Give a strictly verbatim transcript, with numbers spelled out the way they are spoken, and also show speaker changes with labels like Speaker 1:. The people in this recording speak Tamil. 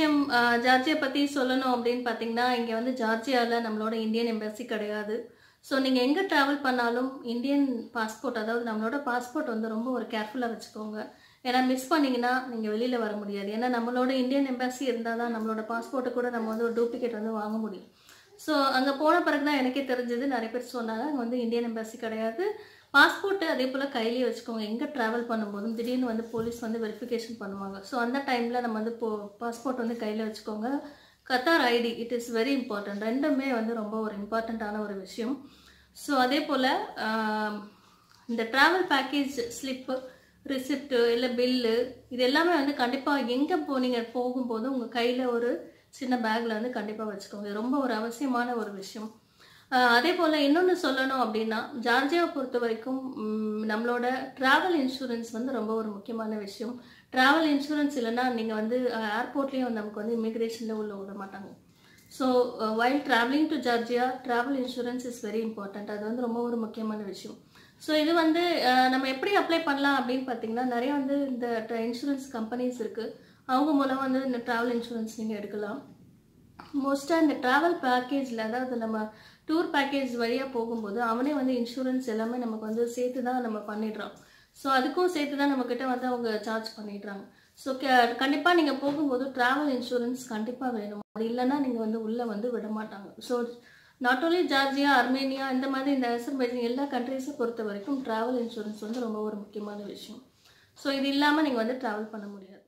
Speaker 1: விஷயம் ஜார்ஜியா பற்றி சொல்லணும் அப்படின்னு பார்த்தீங்கன்னா, இங்கே வந்து ஜார்ஜியாவில் நம்மளோட இந்தியன் எம்பசி கிடையாது. ஸோ நீங்கள் எங்கே ட்ராவல் பண்ணாலும் இந்தியன் பாஸ்போர்ட், அதாவது நம்மளோட பாஸ்போர்ட் வந்து ரொம்ப ஒரு கேர்ஃபுல்லாக வச்சுக்கோங்க. ஏன்னா மிஸ் பண்ணிங்கன்னா நீங்கள் வெளியில் வர முடியாது. ஏன்னா நம்மளோட இந்தியன் எம்பசி இருந்தால் தான் நம்மளோட பாஸ்போர்ட்டை கூட நம்ம வந்து ஒரு டூப்ளிகேட் வந்து வாங்க முடியும். ஸோ அங்கே போன பிறகு தான் எனக்கே தெரிஞ்சது. நிறைய பேர் சொன்னாங்க அங்கே வந்து இந்தியன் எம்பசி கிடையாது. பாஸ்போர்ட்டு அதே போல் கையிலேயே வச்சுக்கோங்க. எங்கே ட்ராவல் பண்ணும்போதும் திடீர்னு வந்து போலீஸ் வந்து வெரிஃபிகேஷன் பண்ணுவாங்க. ஸோ அந்த டைமில் நம்ம வந்து போ பாஸ்போர்ட் வந்து கையில் வச்சுக்கோங்க. Qatar ID it is very important. ரெண்டுமே வந்து ரொம்ப ஒரு இம்பார்ட்டண்ட்டான ஒரு விஷயம். ஸோ அதே போல் இந்த ட்ராவல் பேக்கேஜ் ஸ்லிப்பு, ரிசிப்ட்டு இல்லை பில்லு, இது எல்லாமே வந்து கண்டிப்பாக எங்கே போ நீங்கள் போகும்போது உங்கள் கையில் ஒரு சின்ன பேக்கில் வந்து கண்டிப்பாக வச்சுக்கோங்க. இது ரொம்ப ஒரு அவசியமான ஒரு விஷயம். அதே போல் இன்னொன்று சொல்லணும் அப்படின்னா, ஜார்ஜியாவை பொறுத்த வரைக்கும் நம்மளோட ட்ராவல் இன்சூரன்ஸ் வந்து ரொம்ப ஒரு முக்கியமான விஷயம். ட்ராவல் இன்சூரன்ஸ் இல்லைன்னா நீங்கள் வந்து ஏர்போர்ட்லேயும் நமக்கு வந்து இமிக்ரேஷனில் உள்ள விட மாட்டாங்க. So while travelling to Georgia, travel insurance is very important. அது வந்து ரொம்ப ஒரு முக்கியமான விஷயம். ஸோ இது வந்து நம்ம எப்படி அப்ளை பண்ணலாம் அப்படின்னு பார்த்தீங்கன்னா, நிறைய வந்து இந்த இன்சூரன்ஸ் கம்பெனிஸ் இருக்குது. அவங்க மூலம் வந்து இந்த ட்ராவல் இன்சூரன்ஸ் நீங்கள் எடுக்கலாம். மோஸ்ட்டாக இந்த ட்ராவல் பேக்கேஜில், அதாவது நம்ம டூர் பேக்கேஜ் வழியாக போகும்போது அவனே வந்து இன்சூரன்ஸ் எல்லாமே நமக்கு வந்து சேர்த்து தான் நம்ம பண்ணிடுறோம். ஸோ அதுக்கும் சேர்த்து தான் நம்மக்கிட்ட வந்து அவங்க சார்ஜ் பண்ணிடுறாங்க. ஸோ கண்டிப்பாக நீங்கள் போகும்போது ட்ராவல் இன்சூரன்ஸ் கண்டிப்பாக வேணும். அது இல்லைன்னா நீங்கள் வந்து உள்ளே வந்து விட மாட்டாங்க. So not only Georgia, Armenia, இந்த மாதிரி இந்த அசர்பைஜான் எல்லா கண்ட்ரீஸை பொறுத்த வரைக்கும் ட்ராவல் இன்சூரன்ஸ் வந்து ரொம்ப ஒரு முக்கியமான விஷயம். ஸோ இது இல்லாமல் நீங்கள் வந்து ட்ராவல் பண்ண முடியாது.